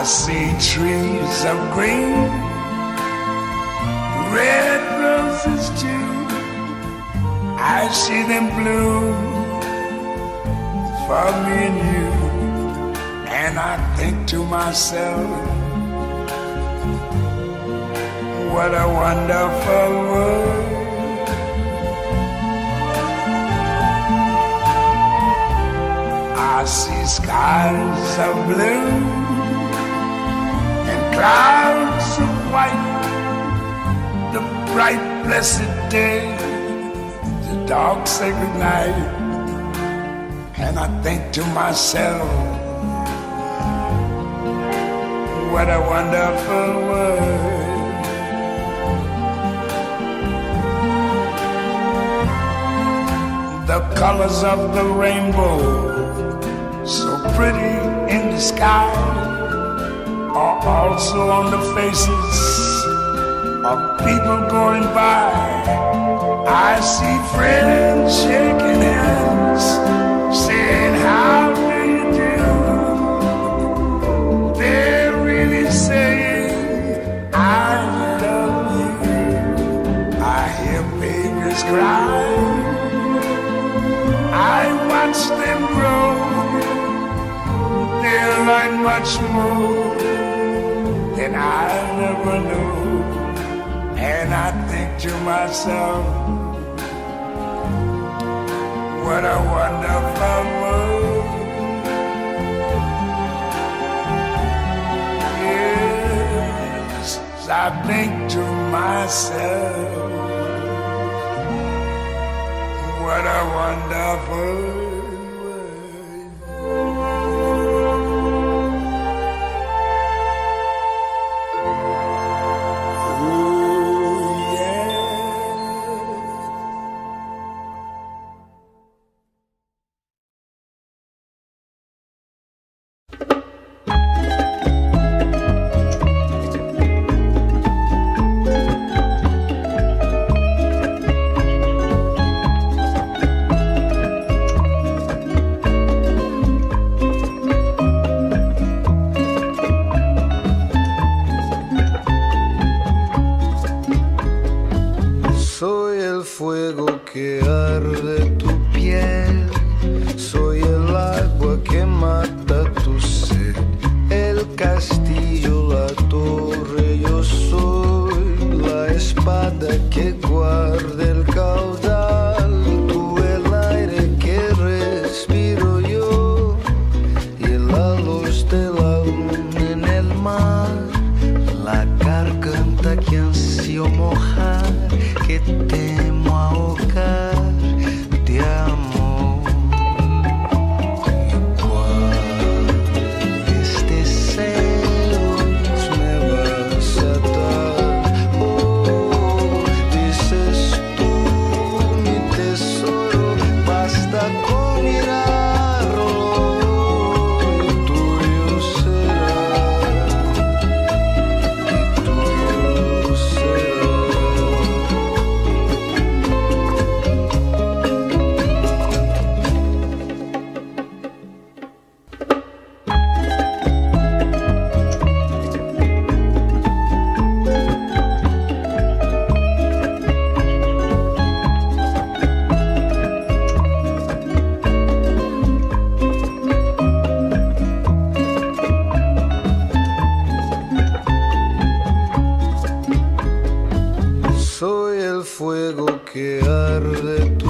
see trees of green, red roses too. I see them bloom for me and you. And I think to myself, what a wonderful world. I see skies of blue and clouds of white, the bright blessed day, the dark sacred night. And I think to myself, what a wonderful world. The colors of the rainbow, so pretty in the sky, are also on the faces of people going by. I see friends shaking hands, saying, how do you do? They're really saying, I love you. I hear babies cry, I watch them grow. They'll learn much more than I never knew. And I think to myself, what a wonderful world. Yes, I think to myself, what a wonderful world. Fuego que arde